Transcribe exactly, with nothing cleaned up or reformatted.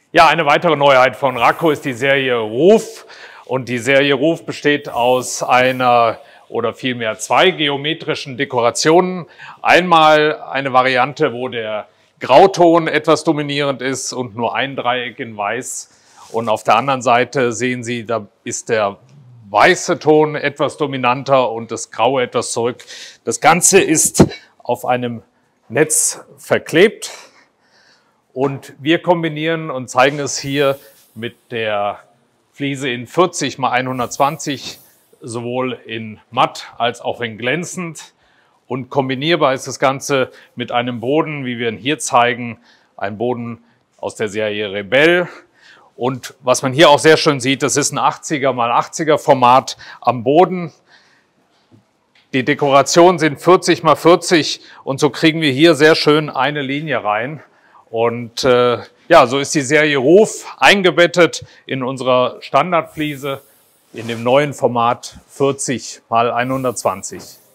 Ja, eine weitere Neuheit von Racco ist die Serie Ruf. Und die Serie Ruf besteht aus einer oder vielmehr zwei geometrischen Dekorationen. Einmal eine Variante, wo der Grauton etwas dominierend ist und nur ein Dreieck in Weiß. Und auf der anderen Seite sehen Sie, da ist der weiße Ton etwas dominanter und das Graue etwas zurück. Das Ganze ist auf einem Netz verklebt und wir kombinieren und zeigen es hier mit der Fliese in vierzig mal hundertzwanzig, sowohl in matt als auch in glänzend. Und kombinierbar ist das Ganze mit einem Boden, wie wir ihn hier zeigen, ein Boden aus der Serie Rebelle. Und was man hier auch sehr schön sieht, das ist ein achtziger mal achtziger Format am Boden. Die Dekorationen sind vierzig mal vierzig und so kriegen wir hier sehr schön eine Linie rein. Und äh, ja, so ist die Serie Ruf eingebettet in unserer Standardfliese in dem neuen Format vierzig mal hundertzwanzig.